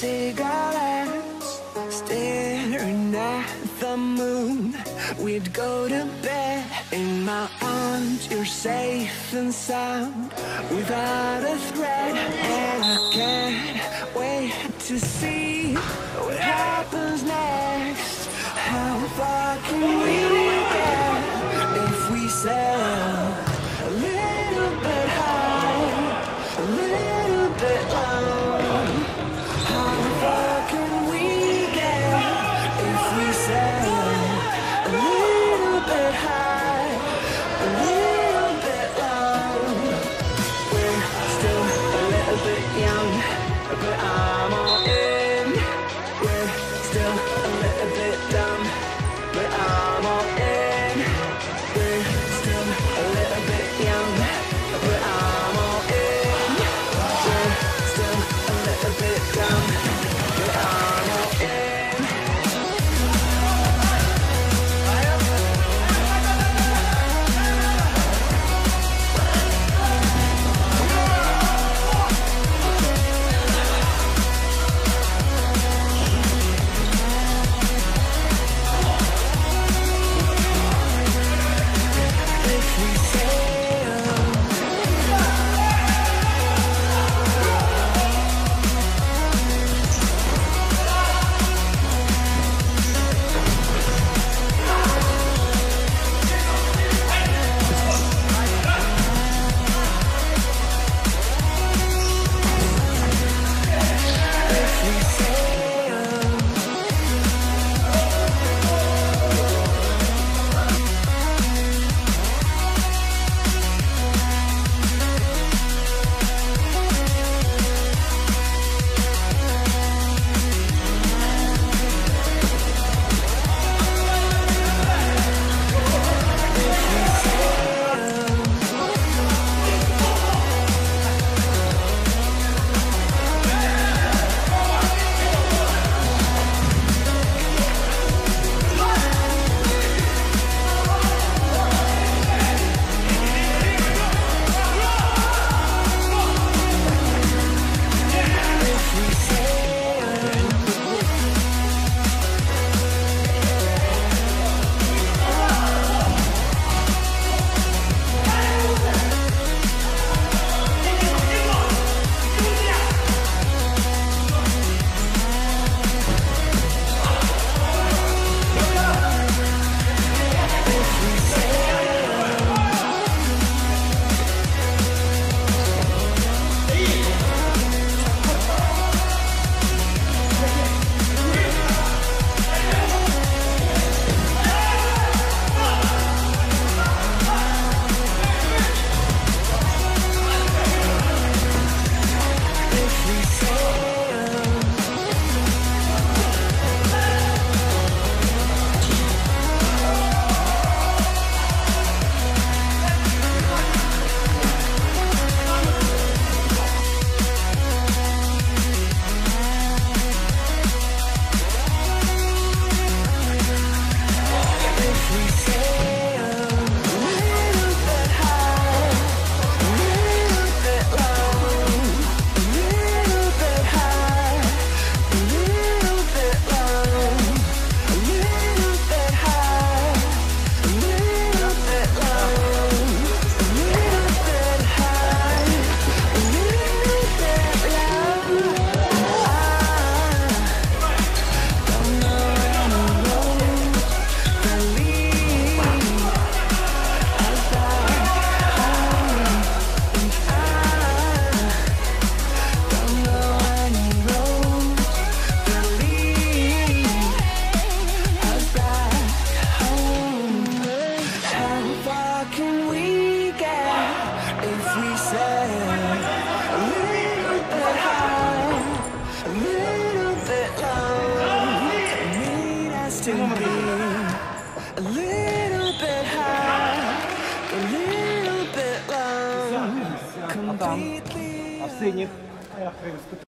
cigarettes, staring at the moon. We'd go to bed in my arms, you're safe and sound, without a threat. And I can't wait to see what happens next. How far can we get if we sail a little bit high, a little bit low? How far can we get if we sail a little bit high, a little bit low? We're still a little bit young, but I'm all in. We're still a little bit dumb, but I'm all in. We're still a little bit young, but I'm all in. We're still a little bit dumb, but I'm all in. To be a little bit high, a little bit low, completely. А в синіх? А я хрен спитаю.